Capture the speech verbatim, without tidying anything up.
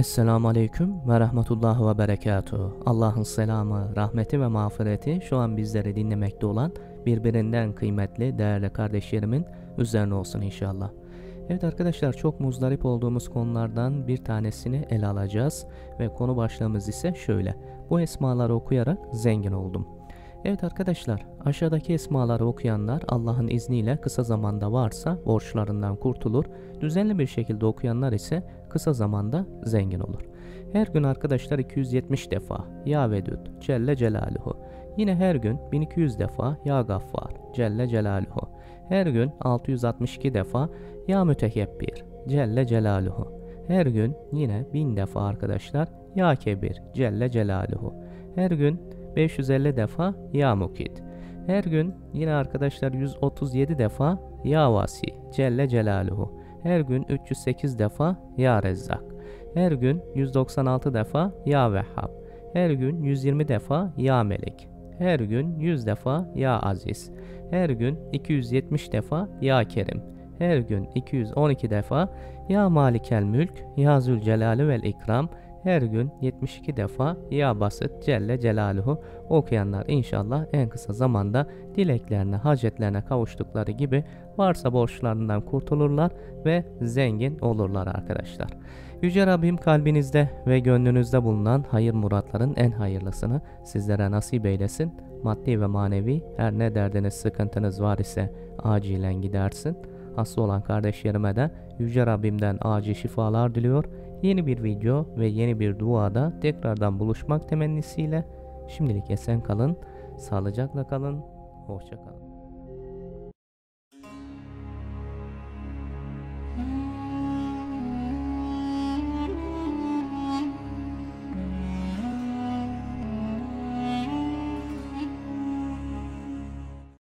Esselamu Aleyküm ve Rahmetullah ve Berekatuhu. Allah'ın selamı, rahmeti ve mağfireti şu an bizleri dinlemekte olan birbirinden kıymetli, değerli kardeşlerimin üzerine olsun inşallah. Evet arkadaşlar, çok muzdarip olduğumuz konulardan bir tanesini ele alacağız ve konu başlığımız ise şöyle: bu esmaları okuyarak zengin oldum. Evet arkadaşlar, aşağıdaki esmaları okuyanlar Allah'ın izniyle kısa zamanda varsa borçlarından kurtulur, düzenli bir şekilde okuyanlar ise kısa zamanda zengin olur. Her gün arkadaşlar iki yüz yetmiş defa Ya Vedud Celle Celaluhu, yine her gün bin iki yüz defa Ya Gaffar Celle Celaluhu, her gün altı yüz altmış iki defa Ya Mütekebbir Celle Celaluhu, her gün yine bin defa arkadaşlar Ya Kebir Celle Celaluhu, her gün beş yüz elli defa Ya Mukit, her gün yine arkadaşlar yüz otuz yedi defa Ya Vasi Celle Celaluhu, her gün üç yüz sekiz defa Ya Rezzak, her gün yüz doksan altı defa Ya Vehhab, her gün yüz yirmi defa Ya Melik, her gün yüz defa Ya Aziz, her gün iki yüz yetmiş defa Ya Kerim, her gün iki yüz on iki defa Ya Malikel Mülk Ya Zülcelali vel İkram, her gün yetmiş iki defa Ya Basit Celle Celaluhu okuyanlar inşallah en kısa zamanda dileklerine, hacetlerine kavuştukları gibi varsa borçlarından kurtulurlar ve zengin olurlar arkadaşlar. Yüce Rabbim kalbinizde ve gönlünüzde bulunan hayır muratların en hayırlısını sizlere nasip eylesin. Maddi ve manevi her ne derdiniz, sıkıntınız var ise acilen gidersin. Hasta olan kardeşlerime de Yüce Rabbimden acil şifalar diliyor. Yeni bir video ve yeni bir duada tekrardan buluşmak temennisiyle şimdilik esen kalın, sağlıcakla kalın, hoşça kalın.